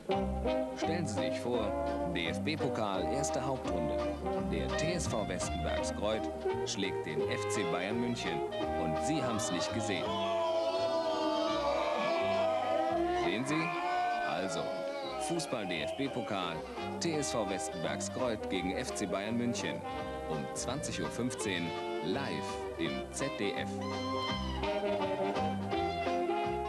Stellen Sie sich vor, DFB-Pokal, erste Hauptrunde. Der TSV Westenbergskreuth schlägt den FC Bayern München und Sie haben es nicht gesehen. Sehen Sie? Also, Fußball-DFB-Pokal, TSV Westenbergskreuth gegen FC Bayern München. Um 20:15 Uhr live im ZDF.